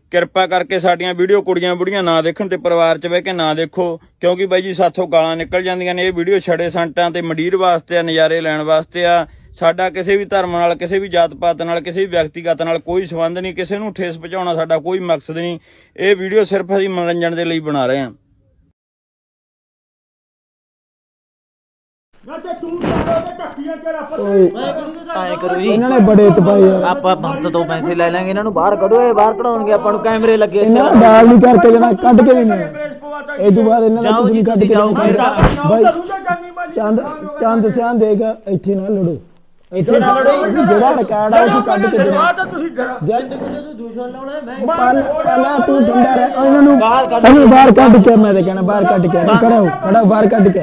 ਕਿਰਪਾ ਕਰਕੇ ਸਾਡੀਆਂ ਵੀਡੀਓ ਕੁੜੀਆਂ ਬੁੜੀਆਂ ਨਾ ਦੇਖਣ ਤੇ ਪਰਿਵਾਰ 'ਚ ਬਹਿ ਕੇ ਨਾ ਦੇਖੋ, ਕਿਉਂਕਿ ਬਾਈ ਜੀ ਸਾਥੋਂ ਗਾਲਾਂ ਨਿਕਲ ਜਾਂਦੀਆਂ ਨੇ। ਇਹ ਵੀਡੀਓ ਛੜੇ ਸੰਟਾਂ ਤੇ ਮੰਡੀਰ ਵਾਸਤੇ ਆ, ਨਜ਼ਾਰੇ ਲੈਣ ਵਾਸਤੇ ਆ। ਸਾਡਾ ਕਿਸੇ ਵੀ ਧਰਮ ਨਾਲ, ਕਿਸੇ ਵੀ ਜਾਤ ਪਾਤ ਨਾਲ, ਕਿਸੇ ਵੀ ਵਿਅਕਤੀਗਤ ਨਾਲ ਕੋਈ ਸੰਬੰਧ ਨਹੀਂ। ਕਿਸੇ ਨੂੰ ਠੇਸ ਪਹੁੰਚਾਉਣਾ ਸਾਡਾ ਕੋਈ ਮਕਸਦ ਨਹੀਂ। ਇਹ ਵੀਡੀਓ ਸਿਰਫ ਅਸੀਂ ਮਨੋਰੰਜਨ ਦੇ ਲਈ ਬਣਾ ਰਹੇ ਹਾਂ। ਇਹਨਾਂ ਨੇ ਬੜੇ ਤਪਾਏ ਆਪਾਂ ਪੰਤ ਤੋਂ ਪੈਸੇ ਲੈ ਲਾਂਗੇ, ਇਹਨਾਂ ਨੂੰ ਬਾਹਰ ਕੱਢੋ। ਇਹ ਬਾਹਰ ਕਢਾਉਣਗੇ, ਆਪਾਂ ਨੂੰ ਕੈਮਰੇ ਲੱਗੇ। ਇਹਨਾਂ ਡਾਲ ਨਹੀਂ ਕਰਕੇ ਜਣਾ ਕੱਢ ਕੇ ਨਹੀਂ ਇਹ ਤੋਂ ਬਾਅਦ ਇਹਨਾਂ ਦਾ ਕੁਝ ਨਹੀਂ ਕੱਢ ਕੇ ਬਾਈ ਚੰਦ ਸਿਆਂ ਦੇਖ ਇੱਥੇ ਨਾ ਲੜੋ, ਇੱਥੇ ਨਾ ਲੜੋ। ਜਿਹੜਾ ਰਿਕਾਰਡ ਆ ਉਹ ਕੱਢ ਕੇ ਦੇ। ਪਹਿਲਾਂ ਤੂੰ ਠੰਡਾ ਰਹਿ। ਇਹਨਾਂ ਨੂੰ ਬਾਹਰ ਕੱਢ ਕੇ, ਮੈਂ ਤੇ ਕਹਿਣਾ ਬਾਹਰ ਕੱਢ ਕੇ ਖੜਾ ਬਾਹਰ ਕੱਢ ਕੇ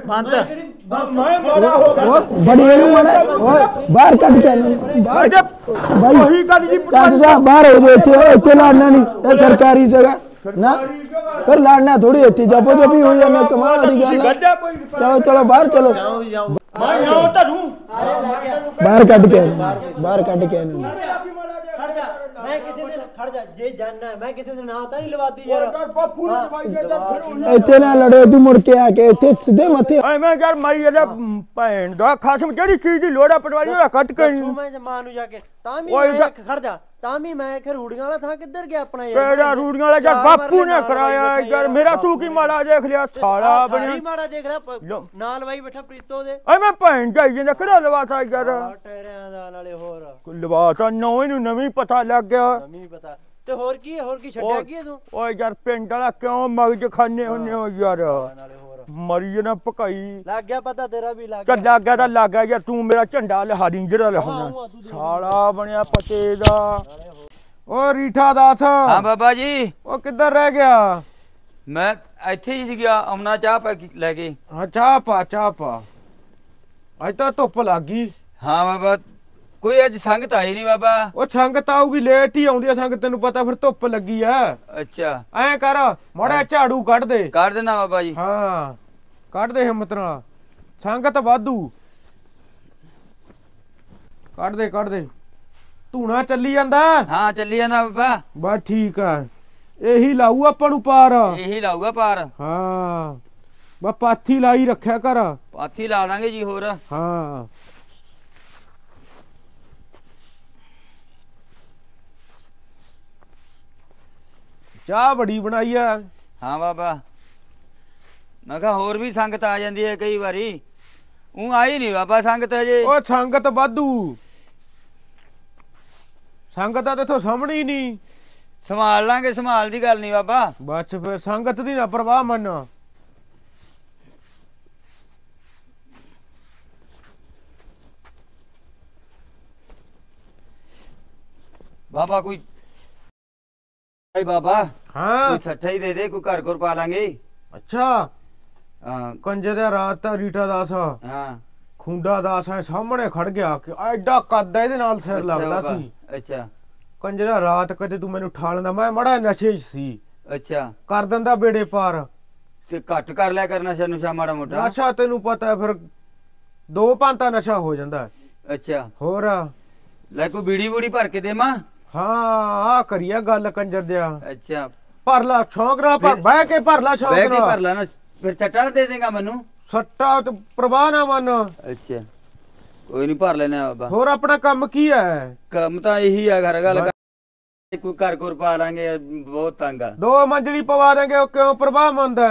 ਬੜੀ ਇਹਨੂੰ ਬਾਹਰ ਕੱਢ ਕੇ ਬਾਹਰ ਇੱਥੇ ਲੜਨਾ ਨਹੀਂ। ਇਹ ਸਰਕਾਰੀ ਜਗ੍ਹਾ ਨਾ, ਫਿਰ ਲੜਨਾ ਥੋੜੀ। ਇੱਥੇ ਜਪੋ ਜਪੀ ਹੋਈ ਆ। ਮੈਂ ਕਮਾਲ ਦੀ ਗੱਲ। ਚਲੋ ਚਲੋ ਬਾਹਰ ਚਲੋ, ਬਾਹਰ ਕੱਢ ਕੇ ਬਾਹਰ ਕੱਢ ਕੇ ਇੱਥੇ ਨਾ ਲੜੋ। ਤੂੰ ਮੁੜ ਕੇ ਆ ਕੇ ਇੱਥੇ ਸਿੱਧੇ ਮੱਥੇ ਮੈਂ ਯਾਰ ਮਾਰੀ ਇਹਦਾ ਭੈਣ ਦਾ ਖਸਮ ਜਿਹੜੀ ਚੀਜ਼ ਦੀ ਲੋੜ ਆ ਪਟਵਾਰੀ ਉਹਦਾ ਕੱਟ ਕੇ ਮਾਂ ਨੂੰ ਜਾ ਕੇ ਤਾਂ ਵੀ ਖੜ ਜਾ। ਤਾਂ ਵੀ ਮੈਂ ਕਿ ਰੂੜੀਆਂ ਵਾਲਾ ਥਾਂ ਕਿੱਧਰ ਗਿਆ ਆਪਣਾ ਯਾਰ? ਕਿਹੜਾ ਰੂੜੀਆਂ ਵਾਲਾ? ਯਾਰ ਬਾਪੂ ਨੇ ਕਰਾਇਆ ਯਾਰ। ਮੇਰਾ ਤੂੰ ਕੀ ਮਾੜਾ ਦੇਖ ਲਿਆ? ਸਾਲਾ ਬਣਿਆ ਮਾੜਾ ਦੇਖ ਲਿਆ। ਨਾਲ ਵਾਈ ਬੈਠਾ ਪ੍ਰੀਤੋ ਦੇ। ਮੈਂ ਭੈਣ ਜਾਈ ਜਾਂਦਾ ਕਿਹੜਾ ਲਵਾਤਾ ਯਾਰ? ਟਾਇਰਾਂ ਦਾ ਨਾਲੇ ਹੋਰ ਲਵਾਤਾ ਨੌਂ ਇਹਨੂੰ ਨਵੀਂ ਪਤਾ ਲੱਗ ਗਿਆ। ਨਵੀਂ ਪਤਾ ਤੇ ਹੋਰ ਕੀ ਛੱਡਿਆ ਕੀ ਤੂੰ? ਓਏ ਯਾਰ ਪਿੰਡ ਵਾਲਾ ਕਿਉਂ ਮਗਜ ਖਾਨੇ ਹੁੰਨੇ ਹੋ ਯਾਰ? ਮਰੀ ਨਾ ਪਕਾਈ ਲੱਗ ਗਿਆ ਪਤਾ ਤੇਰਾ ਵੀ ਲੱਗ ਗਿਆ। ਲੱਗ ਗਿਆ ਤਾਂ ਲੱਗ ਗਿਆ ਯਾਰ। ਤੂੰ ਮੇਰਾ ਝੰਡਾ ਲਹਾਰੀ ਜਿਹੜਾ ਲਹਾਉਣਾ। ਸਾਲਾ ਬਣਿਆ ਪਤੇ ਦਾ। ਓ ਰੀਠਾ ਦਾਸ। ਹਾਂ ਬਾਬਾ ਜੀ। ਉਹ ਕਿੱਧਰ ਰਹਿ ਗਿਆ? ਮੈਂ ਇੱਥੇ ਹੀ ਸੀ ਗਿਆ। ਆਉਣਾ ਚਾਹ ਪਾ ਲੈ ਕੇ। ਹਾਂ ਚਾਹ ਪਾ। ਅੱਜ ਤਾਂ ਧੁੱਪ ਲੱਗ ਗਈ। ਹਾਂ ਬਾਬਾ, ਕੋਈ ਅੱਜ ਸੰਗਤ ਆਈ ਨਹੀਂ ਬਾਬਾ। ਉਹ ਸੰਗਤ ਆਊਗੀ, ਲੇਟ ਹੀ ਆਉਂਦੀ ਆ ਸੰਗਤ, ਤੈਨੂੰ ਪਤਾ। ਫਿਰ ਧੁੱਪ ਲੱਗੀ ਆ। ਅੱਛਾ ਐਂ ਕਰ ਮਾੜਾ ਝਾੜੂ ਕੱਢ ਦੇ। ਕਰ ਦੇਣਾ ਬਾਬਾ ਜੀ। ਹਾਂ ਕੱਢ ਦੇ ਹਿੰਮਤ ਨਾਲ। ਸੰਗਤ ਵਾਧੂ। ਕੱਢ ਦੇ। ਧੂਣਾ ਚੱਲੀ ਜਾਂਦਾ। ਹਾਂ ਚੱਲੀ ਜਾਂਦਾ ਬਾਬਾ। ਬਸ ਠੀਕ ਆ। ਇਹੀ ਲਾਊ ਆਪਾਂ ਨੂੰ ਪਾਰ। ਇਹੀ ਲਾਊਗਾ ਪਾਰ। ਹਾਂ ਬਸ ਪਾਥੀ ਲਾਈ ਰੱਖਿਆ ਕਰ। ਪਾਥੀ ਲਾ ਦਾਂਗੇ ਜੀ। ਹੋਰ ਹਾਂ ਚਾਹ ਬੜੀ ਬਣਾਈ ਆ। ਹਾਂ ਬਾਬਾ, ਮੈਂ ਕਿਹਾ ਹੋਰ ਵੀ ਸੰਗਤ ਆ ਜਾਂਦੀ ਹੈ ਕਈ ਵਾਰੀ। ਉਹ ਆਈ ਨਹੀਂ ਬਾਬਾ ਸੰਗਤ ਹਜੇ। ਉਹ ਸੰਗਤ ਵਾਧੂ। ਸੰਗਤ ਆ ਤੇ ਸਾਹਮਣੇ ਹੀ ਨਹੀਂ। ਸੰਭਾਲ ਲਾਂਗੇ, ਸੰਭਾਲ ਦੀ ਗੱਲ ਨਹੀਂ ਬਾਬਾ। ਬਸ ਫਿਰ ਸੰਗਤ ਦੀ ਨਾ ਪਰਵਾਹ ਮੰਨ। ਬਾਬਾ ਕੋਈ ਬਾਬਾ ਹਾਂ ਕੋਈ ਸੱਠਾ ਹੀ ਦੇ ਕੋਈ ਘਰ ਪਾ ਲਾਂਗੇ। ਅੱਛਾ ਹਾਂ ਕੰਜੇ ਦਾ ਰਾਤ ਤਾਂ ਰੀਠਾ ਦਾਸ। ਹਾਂ ਖੁੰਡਾ ਦਾਸ ਐ ਸਾਹਮਣੇ ਖੜ ਗਿਆ ਕਿ ਐਡਾ ਕੱਦ ਇਹਦੇ ਨਾਲ ਸਿਰ ਲੱਗਦਾ ਸੀ। ਅੱਛਾ ਕੰਜੇ ਦਾ ਰਾਤ ਕਦੇ ਤੂੰ ਮੈਨੂੰ ਠਾ ਲੈਂਦਾ। ਮੈਂ ਮੜਾ ਨਸ਼ੇ ਚ ਸੀ। ਅੱਛਾ ਕਰ ਦਿੰਦਾ ਬੇੜੇ ਪਾਰ। ਤੇ ਘੱਟ ਕਰ ਲਿਆ ਕਰਨਾ ਨਸ਼ਾ ਮਾੜਾ ਮੋਟਾ। ਨਸ਼ਾ ਤੈਨੂੰ ਪਤਾ ਫਿਰ 2 ਭਾਂਤਾ ਨਸ਼ਾ ਹੋ ਜਾਂਦਾ। ਅੱਛਾ ਹੋਰ ਲੈ ਕੋਈ ਬੀੜੀ ਬੂੜੀ ਭਰ ਕੇ ਦੇਵਾਂ? ਹਾਂ ਆ ਕਰੀਆ ਗੱਲ ਕੰਜਰ ਦਿਆ। ਅੱਛਾ ਭਰ ਲਾ ਸ਼ੌਂਕ ਨਾਲ। ਬਹਿ ਕੇ ਭਰ ਲਾ ਸ਼ੌਂਕ ਨਾਲ। ਬਹਿ ਕੇ ਭਰ ਲਾ ਨਾ। ਫਿਰ ਚੱਟਾ ਦੇ ਦੇਗਾ ਮੈਨੂੰ? ਸੱਟਾ ਤੇ ਪ੍ਰਵਾਹ ਨਾ ਮੰਨ। ਅੱਛਾ ਕੋਈ ਨਹੀਂ ਭਰ ਲੈਣਾ ਬਾਬਾ। ਹੋਰ ਆਪਣਾ ਕੰਮ ਕੀ ਹੈ? ਕੰਮ ਤਾਂ ਇਹੀ ਆ ਘਰ ਗੱਲ। ਕੋਈ ਘਰ ਪਾ ਲਾਂਗੇ। ਬਹੁਤ ਤੰਗ ਆ। 2 ਮੰਜ਼ਲੀ ਪਵਾ ਦੇਂਗੇ। ਉਹ ਕਿਉਂ ਪ੍ਰਵਾਹ ਮੰਨਦਾ?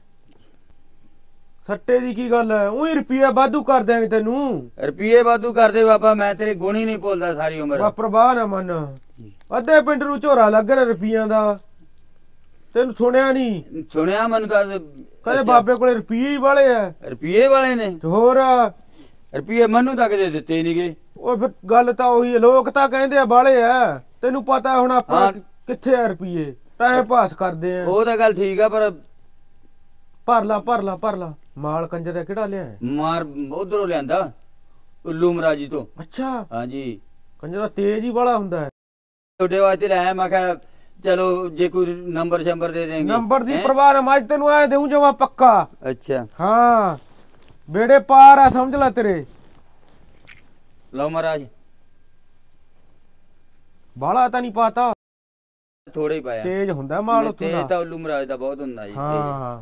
ਸੱਟੇ ਦੀ ਕੀ ਗੱਲ ਹੈ? ਉਹੀ ਰੁਪਈਆ ਵਾਧੂ ਕਰ ਦਿਆਂਗੇ ਤੈਨੂੰ। ਰੁਪਈਏ ਵਾਧੂ ਕਰਦੇ ਬਾਬਾ। ਮੈਂ ਤੇਰੇ ਗੁਣ ਹੀ ਨਹੀਂ ਭੁੱਲਦਾ ਸਾਰੀ ਉਮਰ। ਪ੍ਰਵਾਹ ਨਾ ਮੰਨ। ਅੱਧੇ ਪਿੰਡ ਨੂੰ ਝੋਰਾ ਲੱਗ ਰਿਹਾ ਰੁਪਈਆਂ ਦਾ। ਤੈਨੂੰ ਸੁਣਿਆ ਨਹੀਂ? ਸੁਣਿਆ ਮੈਨੂੰ ਤਾਂ। ਕਹਿੰਦੇ ਬਾਬੇ ਕੋਲੇ ਰੁਪਈਏ ਹੀ ਵਾਲੇ ਆ। ਰੁਪਈਏ ਵਾਲੇ ਨੇ? ਹੋਰ ਰੁਪਈਏ ਮੈਨੂੰ ਤਾਂ ਕਦੇ ਦਿੱਤੇ ਨਹੀਂ ਗਏ। ਉਹ ਫਿਰ ਗੱਲ ਤਾਂ ਉਹੀ। ਲੋਕ ਤਾਂ ਕਹਿੰਦੇ ਆ ਵਾਲੇ ਆ। ਤੈਨੂੰ ਪਤਾ ਹੁਣ ਆਪਾਂ ਕਿੱਥੇ ਆ ਰੁਪਈਏ? ਟਾਈਮ ਪਾਸ ਕਰਦੇ ਆ। ਉਹ ਤਾਂ ਗੱਲ ਠੀਕ ਆ ਪਰ ਭਰ ਲਾ। ਮਾਲ ਕੰਜਰ ਦਾ ਕਿਹੜਾ ਲਿਆ? ਮਾਰ ਉਧਰੋਂ ਲਿਆਂਦਾ ਉੱਲੂ ਮਰਾਜੀ ਤੋਂ। ਅੱਛਾ ਹਾਂਜੀ ਕੰਜਰ ਦਾ ਤੇਜ਼ ਹੀ ਵਾਲਾ ਹੁੰਦਾ ਹੈ। ਤੁਹਾਡੇ ਵਾਸਤੇ ਲਾਇਆ। ਮੈਂ ਕਿਹਾ ਚਲੋ ਜੇ ਕੋਈ ਨੰਬਰ ਸ਼ੰਬਰ ਦੇ ਦੇਂਗੇ। ਨੰਬਰ ਦੀ ਪਰਵਾਹ ਨਾ। ਮੈਂ ਤੈਨੂੰ ਐ ਦੇਉਂ ਜਮਾ ਪੱਕਾ। ਅੱਛਾ ਹਾਂ ਬੇੜੇ ਪਾਰ ਆ ਸਮਝ ਲੈ ਤੇਰੇ। ਲਓ ਮਹਾਰਾਜ। ਬਾਲਾ ਤਾਂ ਨਹੀਂ ਪਾਤਾ। ਥੋੜਾ ਹੀ ਪਾਇਆ ਤੇਜ਼ ਹੁੰਦਾ ਮਾਲ ਉੱਥੋਂ ਤੇਜ਼ ਦਾ ਤਾਂ ਉੱਲੂ ਮਹਾਰਾਜ ਦਾ ਬਹੁਤ ਹੁੰਦਾ ਜੀ ਹਾਂ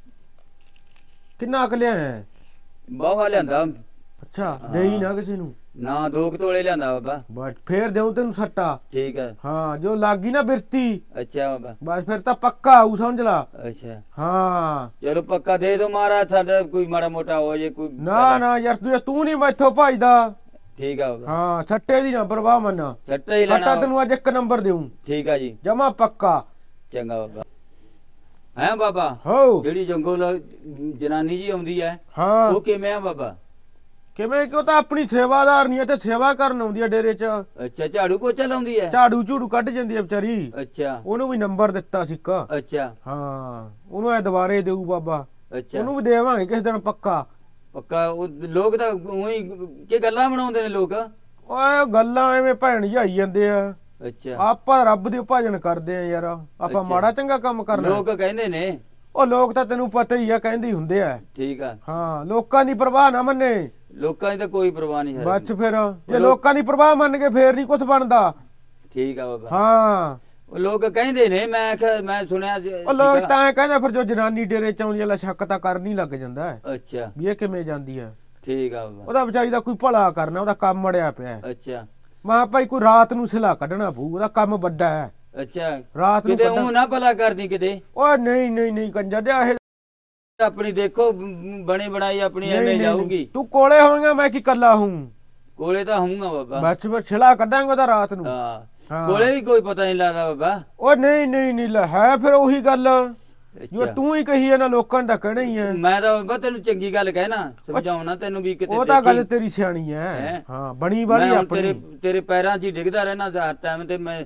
ਕਿੰਨਾ ਕੁ ਲਿਆ ਬਹੁਤ ਲਿਆਂਦਾ ਅੱਛਾ ਦੇਈ ਨਾ ਕਿਸੇ ਨੂੰ ਨਾ 2 ਤੋਲੇ ਲਿਆਂਦਾ ਬਾਬਾ ਬਸ ਫੇਰ ਦੇਉ ਤੈਨੂੰ ਸੱਟਾ ਠੀਕ ਹੈ ਹਾਂ ਜੋ ਲੱਗੀ ਨਾ ਬਿਰਤੀ ਅੱਛਾ ਬਾਬਾ ਬਸ ਫਿਰ ਤਾਂ ਪੱਕਾ ਆਊ ਸਮਝ ਲਾ ਅੱਛਾ ਹਾਂ ਚਲੋ ਪੱਕਾ ਦੇ ਦੋ ਮਹਾਰਾਜ ਸਾਡਾ ਕੋਈ ਮਾੜਾ ਮੋਟਾ ਹੋ ਜੇ ਕੋਈ ਨਾ ਯਾਰ ਤੂੰ ਨਹੀਂ ਮੈਥੋਂ ਭਜਦਾ ਠੀਕ ਆ ਬਾਬਾ ਹਾਂ ਸੱਟੇ ਦੀ ਨਾ ਪਰਵਾਹ ਮੰਨਾ ਸੱਟਾ ਹੀ ਲੈਣਾ ਸੱਟਾ ਤੈਨੂੰ ਅੱਜ 1 ਨੰਬਰ ਦੇਉ ਠੀਕ ਆ ਜੀ ਜਮਾ ਪੱਕਾ ਚੰਗਾ ਬਾਬਾ ਹੈ ਬਾਬਾ ਹੋ ਜਿਹੜੀ ਜੰਗਲ ਜਨਾਨੀ ਜੀ ਆਉਂਦੀ ਹੈ ਹਾਂ ਉਹ ਕਿਵੇਂ ਆ ਬਾਬਾ ਕਿਵੇਂ ਕਿਉਂ ਤਾਂ ਆਪਣੀ ਸੇਵਾਦਾਰ ਨਹੀਂ ਤੇ ਸੇਵਾ ਕਰਨ ਆਉਂਦੀ ਆ ਡੇਰੇ 'ਚ ਅੱਛਾ ਝਾੜੂ ਪੋਚਾ ਲਾਉਂਦੀ ਹੈ ਝਾੜੂ ਝੂੜੂ ਕੱਢ ਜਾਂਦੀ ਆ ਵਿਚਾਰੀ ਅੱਛਾ ਉਹਨੂੰ ਵੀ ਨੰਬਰ ਦਿੱਤਾ ਸੀ ਇੱਕ ਅੱਛਾ ਹਾਂ ਉਹਨੂੰ ਐ ਦੁਬਾਰੇ ਦੇਊ ਬਾਬਾ ਅੱਛਾ ਉਹਨੂੰ ਵੀ ਦੇਵਾਂਗੇ ਕਿਸੇ ਦਿਨ ਪੱਕਾ ਪੱਕਾ ਉਹ ਲੋਕ ਤਾਂ ਉਹੀ ਕੀ ਗੱਲਾਂ ਬਣਾਉਂਦੇ ਨੇ ਲੋਕ ਓਏ ਗੱਲਾਂ ਐਵੇਂ ਭੈਣ ਜਾਈ ਜਾਂਦੇ ਆ ਅੱਛਾ ਆਪਾਂ ਰੱਬ ਦੇ ਭਜਨ ਕਰਦੇ ਆ ਯਾਰ ਆਪਾਂ ਮਾੜਾ ਚੰਗਾ ਕੰਮ ਕਰਨਾ ਲੋਕ ਕਹਿੰਦੇ ਨੇ ਉਹ ਲੋਕ ਤਾਂ ਤੈਨੂੰ ਪਤਾ ਹੀ ਆ ਕਹਿੰਦੇ ਹੀ ਹੁੰਦੇ ਆ ਠੀਕ ਆ ਹਾਂ ਲੋਕਾਂ ਦੀ ਪਰਵਾਹ ਨਾ ਮੰਨੇ ਲੋਕਾਂ ਦੀ ਤਾਂ ਕੋਈ ਪਰਵਾਹ ਨਹੀਂ ਹੈ ਬਸ ਫਿਰ ਜੇ ਲੋਕਾਂ ਦੀ ਪਰਵਾਹ ਮੰਨ ਕੇ ਫੇਰ ਨਹੀਂ ਕੁਝ ਬਣਦਾ ਠੀਕ ਆ ਬਾਬਾ ਹਾਂ ਉਹ ਲੋਕ ਕਹਿੰਦੇ ਨੇ ਮੈਂ ਸੁਣਿਆ ਉਹ ਲੋਕ ਤਾਂ ਐ ਕਹਿੰਦੇ ਫਿਰ ਜੋ ਜਨਾਨੀ ਡੇਰੇ ਚ ਆਉਂਦੀ ਆ ਸ਼ੱਕ ਤਾਂ ਕਰਨ ਹੀ ਲੱਗ ਜਾਂਦਾ ਹੈ ਅੱਛਾ ਵੀ ਇਹ ਕਿਵੇਂ ਜਾਂਦੀ ਆ ਠੀਕ ਆ ਬਾਬਾ ਉਹਦਾ ਵਿਚਾਰੀ ਦਾ ਕੋਈ ਭਲਾ ਕਰਨਾ ਉਹਦਾ ਕੰਮ ਅੜਿਆ ਪਿਆ ਅੱਛਾ ਮਾਂ ਭਾਈ ਕੋਈ ਰਾਤ ਨੂੰ ਸਿਲਾ ਕੱਢਣਾ ਪਊ ਉਹਦਾ ਕੰਮ ਵੱਡਾ ਹੈ ਅੱਛਾ ਰਾਤ ਨੂੰ ਕਿਤੇ ਉਹ ਨਾ ਭਲਾ ਕਰਦੀ ਕਿਤੇ ਓਏ ਨਹੀਂ ਕੰਜਰ ਦੇ ਇਹ ਆਪਣੀ ਦੇਖੋ ਬਣੀ ਬਣਾਈ ਆਪਣੀ ਐਵੇਂ ਜਾਊਗੀ ਤੂੰ ਕੋਲੇ ਹੋਵੇਂਗਾ ਮੈਂ ਕੀ ਕੱਲਾ ਹੂੰ ਕੋਲੇ ਤਾਂ ਹੂੰਗਾ ਬਾਬਾ ਬਸ ਫਿਰ ਛਿਲਾ ਕੱਢਾਂਗੇ ਉਹਦਾ ਰਾਤ ਨੂੰ ਹਾਂ ਕੋਲੇ ਵੀ ਕੋਈ ਪਤਾ ਨਹੀਂ ਲੱਗਦਾ ਬਾਬਾ ਓ ਨਹੀਂ ਲੈ ਹੈ ਫਿਰ ਉਹੀ ਗੱਲ ਜੋ ਤੂੰ ਹੀ ਕਹੀ ਹੈ ਨਾ ਲੋਕਾਂ ਦਾ ਕਹਿਣਾ ਹੀ ਹੈ ਮੈਂ ਤਾਂ ਬਾਬਾ ਤੈਨੂੰ ਚੰਗੀ ਗੱਲ ਕਹਿਣਾ ਸਮਝਾਉਣਾ ਤੈਨੂੰ ਵੀ ਕਿਤੇ ਉਹ ਤਾਂ ਗੱਲ ਤੇਰੀ ਸਿਆਣੀ ਹੈ ਹਾਂ ਬਣੀ ਵਾਲੀ ਆਪਣੀ ਤੇਰੇ ਪੈਰਾਂ 'ਚ ਹੀ ਡਿੱਗਦਾ ਰਹਿਣਾ ਹਰ ਟਾਈਮ ਤੇ ਮੈਂ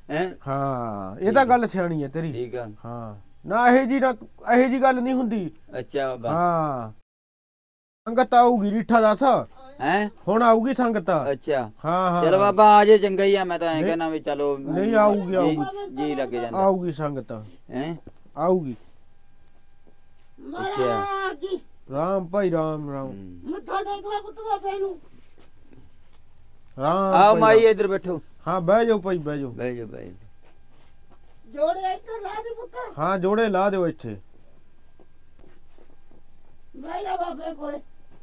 ਹਾਂ ਇਹ ਤਾਂ ਗੱਲ ਸਿਆਣੀ ਹੈ ਤੇਰੀ ਠੀਕ ਆ ਹਾਂ ਨਾ ਇਹ ਜੀ ਗੱਲ ਨਹੀਂ ਹੁੰਦੀ ਅੱਛਾ ਬਾਬਾ ਹਾਂ ਸੰਗਤ ਆਊਗੀ ਰੀਠਾ ਦੱਸ ਹੈ ਹੁਣ ਆਊਗੀ ਸੰਗਤ ਅੱਛਾ ਹਾਂ ਚਲ ਬਾਬਾ ਆ ਜੇ ਚੰਗਾ ਹੀ ਆ ਮੈਂ ਤਾਂ ਐਂ ਕਹਿਣਾ ਵੀ ਚਲੋ ਨਹੀਂ ਆਊਗੀ ਜੀ ਲੱਗ ਜਾਂਦਾ ਆਊਗੀ ਸੰਗਤ ਹੈ ਆਊਗੀ ਅੱਛਾ ਰਾਮ ਭਾਈ ਰਾਮ ਮੱਥਾ ਟੇਕ ਲੈ ਪੁੱਤ ਬਾਬੇ ਨੂੰ ਰਾਮ ਆਓ ਮਾਈ ਇੱਧਰ ਬੈਠੋ ਹਾਂ ਬਹਿ ਜਾਓ ਭਾਈ ਬਹਿ ਜਾਓ ਬਹਿ ਜਾਓ ਜੋੜੇ ਇੱਧਰ ਲਾ ਦੇ ਪੁੱਤ ਹਾਂ ਜੋੜੇ ਲਾ ਦਿਓ ਇੱਥੇ ਬਹਿ ਜਾ ਬਾਬੇ ਕੋਲੇ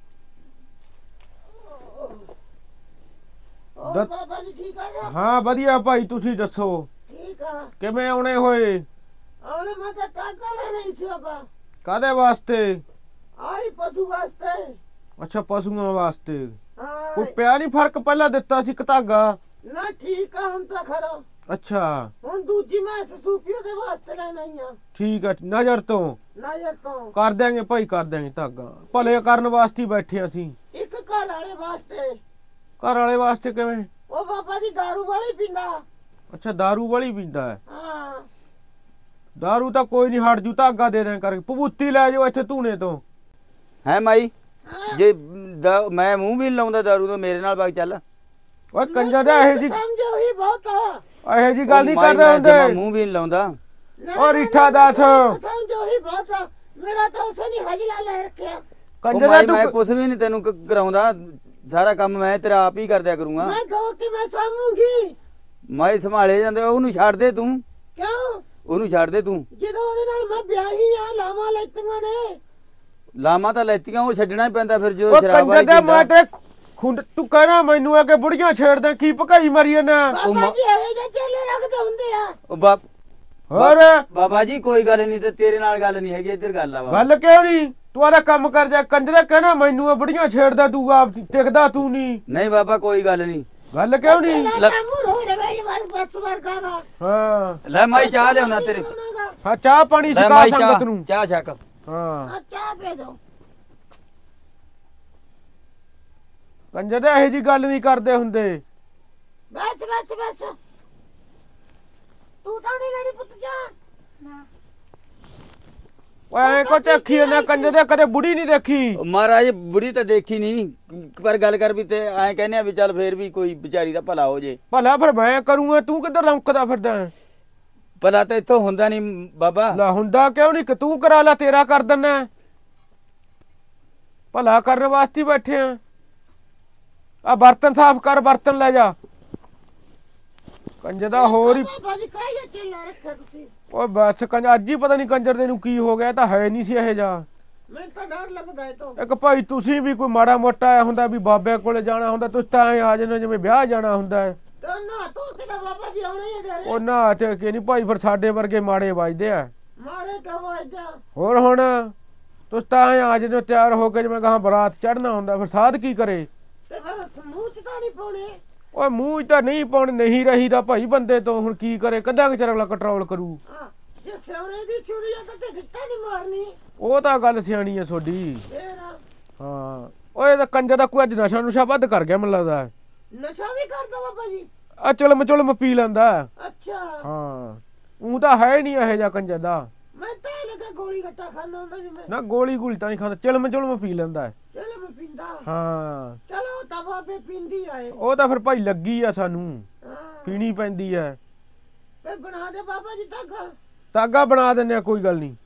ਬਾਬਾ ਜੀ ਠੀਕ ਆ ਹਾਂ ਵਧੀਆ ਭਾਈ ਤੁਸੀਂ ਦੱਸੋ ਠੀਕ ਆ ਕਿਵੇਂ ਆਉਣੇ ਹੋਏ ਆਉਣੇ ਮੈਂ ਤਾਂ ਤਾਕਾ ਲੈ ਨਹੀਂ ਸੀ ਬਾਬਾ ਕਾਦੇ ਵਾਸਤੇ ਆਈ ਪਸ਼ੂ ਵਾਸਤੇ ਅੱਛਾ ਪਸ਼ੂਆਂ ਵਾਸਤੇ ਹਾਂ ਕੋਈ ਪਿਆ ਨਹੀਂ ਫਰਕ ਪਹਿਲਾਂ ਦਿੱਤਾ ਸੀ ਧਾਗਾ ਨਾ ਠੀਕ ਆ ਹੁਣ ਤਾਂ ਖਰਾ ਅੱਛਾ ਹੁਣ ਦੂਜੀ ਮੈਂ ਸੂਪੀਓ ਦੇ ਵਾਸਤੇ ਲੈਣਾ ਹੀ ਆ ਠੀਕ ਆ ਨਜ਼ਰ ਤੋਂ ਕਰ ਦਿਆਂਗੇ ਭਾਈ ਕਰ ਦਿਆਂਗੇ ਧਾਗਾ ਭਲੇ ਕਰਨ ਵਾਸਤੇ ਹੀ ਬੈਠੇ ਅਸੀਂ ਇੱਕ ਘਰ ਵਾਲੇ ਵਾਸਤੇ ਘਰ ਵਾਲੇ ਵਾਸਤੇ ਕਿਵੇਂ ਉਹ ਬਾਬਾ ਜੀ ਦਾਰੂ ਵਾਲੀ ਪੀਂਦਾ ਅੱਛਾ ਦਾਰੂ ਵਾਲੀ ਪੀਂਦਾ ਹੈ ਹਾਂ ਦਾਰੂ ਤਾਂ ਕੋਈ ਨਹੀਂ ਹਟ ਜੂ ਧਾਗਾ ਦੇ ਦਿਆਂ ਕਰਕੇ ਭਬੂਤੀ ਲੈ ਜਾਓ ਇੱਥੇ ਧੂਣੇ ਤੋਂ ਹੈ ਮਾਈ ਜੇ ਮੈਂ ਮੂੰਹ ਵੀ ਲਾਉਂਦਾ ਦਾਰੂ ਤੋਂ ਮੇਰੇ ਨਾਲ ਬਾਗ ਚੱਲ ਓਏ ਕੰਜਾ ਦਾ ਇਹ ਜੀ ਸਮਝੋ ਹੀ ਬਹੁਤ ਇਹ ਜੀ ਗੱਲ ਨਹੀਂ ਕਰਦੇ ਹੁੰਦੇ ਮੂੰਹ ਵੀ ਲਾਉਂਦਾ ਓ ਰੀਠਾ ਦੱਸ ਸਮਝੋ ਹੀ ਬਹੁਤ ਮੇਰਾ ਤਾਂ ਉਸੇ ਨਹੀਂ ਹਜਲਾ ਲੈ ਰੱਖਿਆ ਕੰਜਾ ਦਾ ਮੈਂ ਕੁਝ ਵੀ ਨਹੀਂ ਤੈਨੂੰ ਕਰਾਉਂਦਾ ਸਾਰਾ ਕੰਮ ਮੈਂ ਤੇਰਾ ਆਪ ਹੀ ਕਰਦਿਆ ਕਰੂੰਗਾ ਮੈਂ ਦੋ ਕਿ ਮੈਂ ਸਾਂਭੂਗੀ ਮੈਂ ਸੰਭਾਲੇ ਜਾਂਦੇ ਉਹਨੂੰ ਛੱਡ ਦੇ ਤੂੰ ਕਿਉਂ ਉਹਨੂੰ ਛੱਡ ਦੇ ਤੂੰ ਜਦੋਂ ਉਹਦੇ ਨਾਲ ਮੈਂ ਵਿਆਹੀ ਆ ਲਾਵਾਂ ਲੈਤੀਆਂ ਨੇ ਲਾਮਾ ਤਾਂ ਲੈਤੀਆਂ ਉਹ ਛੱਡਣਾ ਹੀ ਪੈਂਦਾ ਫਿਰ ਜੋ ਓ ਸ਼ਰਾਬ ਕੰਜਾ ਦਾ ਮੈਂ ਤੇ ਖੁੰਡ ਤੂੰ ਕਹਿਣਾ ਮੈਨੂੰ ਆ ਕਿ ਬੁੜੀਆਂ ਛੇੜਦਾ ਕੀ ਭਕਾਈ ਮਰੀ ਨਾ ਬਾਬਾ ਜੀ ਇਹ ਜੇ ਚੇਲੇ ਰੱਖਦੇ ਹੁੰਦੇ ਆ ਉਹ ਹੋਰ ਬਾਬਾ ਜੀ ਕੋਈ ਗੱਲ ਨਹੀਂ ਤੇ ਤੇਰੇ ਨਾਲ ਗੱਲ ਨਹੀਂ ਹੈਗੀ ਇੱਧਰ ਗੱਲ ਆ ਗੱਲ ਕਿਉਂ ਨਹੀਂ ਤੂੰ ਆਦਾ ਕੰਮ ਕਰ ਜਾ ਕੰਜਰਾ ਕਹਿਣਾ ਮੈਨੂੰ ਆ ਬੁੜੀਆਂ ਛੇੜਦਾ ਤੂੰ ਆਪ ਟਿਕਦਾ ਤੂੰ ਨਹੀਂ ਬਾਬਾ ਕੋਈ ਗੱਲ ਨਹੀਂ ਗੱਲ ਕਿਉਂ ਨਹੀਂ ਹਾਂ ਲੈ ਮਾਈ ਚਾਹ ਲਿਆਉਣਾ ਤੇਰੇ ਹਾਂ ਚਾਹ ਪਾਣੀ ਸਿਕਾ ਸੰਗਤ ਨੂੰ ਚਾਹ ਛਕ ਹਾਂ ਚਾਹ ਪੀ ਦੋ ਕੰਜਰ ਦੇ ਇਹੋ ਜੀ ਗੱਲ ਨਹੀਂ ਕਰਦੇ ਹੁੰਦੇ ਬਸ ਤੂੰ ਤਾਂ ਨਹੀਂ ਲੜੀ ਪੁੱਤ ਜਾ ਨਾ ਓਏ ਕੋ ਚੱਖੀ ਨਾ ਕੰਜਰ ਦੇ ਕਦੇ ਬੁੜੀ ਨਹੀਂ ਦੇਖੀ ਮਹਾਰਾਜ ਬੁੜੀ ਤਾਂ ਦੇਖੀ ਨਹੀਂ ਪਰ ਗੱਲ ਕਰ ਵੀ ਤੇ ਐਂ ਕਹਿੰਦੇ ਆ ਵੀ ਚੱਲ ਫੇਰ ਵੀ ਕੋਈ ਵਿਚਾਰੀ ਦਾ ਭਲਾ ਹੋ ਜੇ ਭਲਾ ਫਿਰ ਮੈਂ ਕਰੂੰਗਾ ਤੂੰ ਕਿੱਧਰ ਲੰਕਦਾ ਫਿਰਦਾ ਭਲਾ ਤਾਂ ਇੱਥੋਂ ਹੁੰਦਾ ਨਹੀਂ ਬਾਬਾ ਲੈ ਹੁੰਦਾ ਕਿਉਂ ਨਹੀਂ ਕਿ ਤੂੰ ਕਰਾ ਲੈ ਤੇਰਾ ਕਰ ਦਿੰਨਾ ਭਲਾ ਕਰਨ ਵਾਸਤੇ ਬੈਠੇ ਆ ਬਰਤਨ ਸਾਫ਼ ਕਰ ਬਰਤਨ ਲੈ ਜਾ ਕੰਜਰ ਦਾ ਹੋਰ ਹੀ ਬਾਬਾ ਜੀ ਕਾਹੇ ਚੇਲਾ ਰੱਖਿਆ ਤੁਸੀਂ ਓਏ ਬਸ ਕੰਜਰ ਅੱਜ ਹੀ ਪਤਾ ਨਹੀਂ ਕੰਜਰ ਦੇ ਨੂੰ ਕੀ ਹੋ ਗਿਆ, ਇਹ ਤਾਂ ਹੈ ਨਹੀਂ ਸੀ ਇਹ ਜਾ। ਮੈਨੂੰ ਤਾਂ ਡਰ ਲੱਗਦਾ ਇਹ ਤੋਂ। ਇੱਕ ਭਾਈ ਤੁਸੀਂ ਵੀ ਕੋਈ ਮਾੜਾ ਮੋਟਾ ਆਇਆ ਹੁੰਦਾ ਵੀ ਬਾਬੇ ਕੋਲੇ ਜਾਣਾ ਹੁੰਦਾ, ਤੁਸੀਂ ਤਾਂ ਐਂ ਆ ਜਾਂਦੇ ਜਿਵੇਂ ਵਿਆਹ ਜਾਣਾ ਹੁੰਦਾ ਹੈ। ਨਾ ਤੂੰ ਕਿਹਦਾ ਬਾਬਾ ਜੀ ਆਉਣਾ ਹੀ ਡਰੇ। ਉਹ ਨਾ ਤੇ ਕਿ ਨਹੀਂ ਭਾਈ, ਫਿਰ ਸਾਡੇ ਵਰਗੇ ਮਾੜੇ ਵੱਜਦੇ ਆ। ਮਾਰੇ ਕਹੋ ਏਦਾਂ ਹੋਰ ਹੁਣ ਤੁਸੀਂ ਤਾਂ ਐਂ ਆ ਜਾਂਦੇ ਤਿਆਰ ਹੋ ਕੇ ਜਿਵੇਂ ਕਹਾਂ ਬਰਾਤ ਚੜਨਾ ਹੁੰਦਾ, ਫਿਰ ਸਾਧ ਕੀ ਕਰੇ? ਤੇ ਫਿਰ ਮੂੰਹ ਚ ਤਾਂ ਨਹੀਂ ਪਾਉਣੇ। ਓਏ ਮੂੰਹ 'ਚ ਤਾਂ ਨਹੀਂ ਪਾਉਣ, ਨਹੀਂ ਰਹੀਦਾ ਭਾਈ ਬੰਦੇ ਤੋਂ, ਹੁਣ ਕੀ ਕਰੇ? ਕੱਦਾਂ ਕਿ ਅਗਲਾ ਕੰਟਰੋਲ ਕਰੂ? ਹਾਂ ਜੇ ਸਿਆਣੇ ਦੀ ਛੁਰੀ ਆ ਤਾਂ ਢਿੱਟਾ ਨਹੀਂ ਮਾਰਨੀ। ਉਹ ਤਾਂ ਗੱਲ ਸਿਆਣੀ ਐ ਤੁਹਾਡੀ। ਫੇਰ ਹਾਂ ਓਏ ਤਾਂ ਕੰਜਰ ਦਾ ਕੋਈ ਅੱਜ ਨਸ਼ਾ ਨੁਸ਼ਾ ਵੱਧ ਕਰ ਗਿਆ ਮੈਨੂੰ ਲੱਗਦਾ। ਨਸ਼ਾ ਵੀ ਕਰਦਾ ਬਾਬਾ ਜੀ? ਆ ਚੁਲਮ ਪੀ ਲੈਂਦਾ। ਅੱਛਾ ਹਾਂ ਉਹ ਤਾਂ ਹੈ ਨਹੀਂ ਇਹੋ ਜਿਹਾ ਕੰਜਰ ਦਾ। ਮੈਂ ਤਾਂ ਲੱਗਾ ਗੋਲੀ ਗੱਟਾ ਖਾਣਾ ਹੁੰਦਾ ਜਿਵੇਂ। ਨਾ ਗੋਲੀ ਗੂਲੀ ਤਾਂ ਨਹੀਂ ਖਾਂਦਾ, ਚੁਲਮ ਪੀ ਲੈਂਦਾ। ਚਲੋ ਮੈਂ ਪੀਂਦਾ। ਹਾਂ ਚਲੋ ਤਾਂ ਬਾਬੇ ਪੀਂਦੀ ਆਏ। ਉਹ ਤਾਂ ਫਿਰ ਭਾਈ ਲੱਗੀ ਆ ਸਾਨੂੰ, ਹਾਂ ਪੀਣੀ ਪੈਂਦੀ ਐ। ਫੇਰ ਬਣਾ ਦੇ ਬਾਬਾ ਜੀ ਧਾਗਾ। ਤਾਗਾ ਬਣਾ ਦਿੰਨੇ ਆ, ਕੋਈ ਗੱਲ ਨਹੀਂ।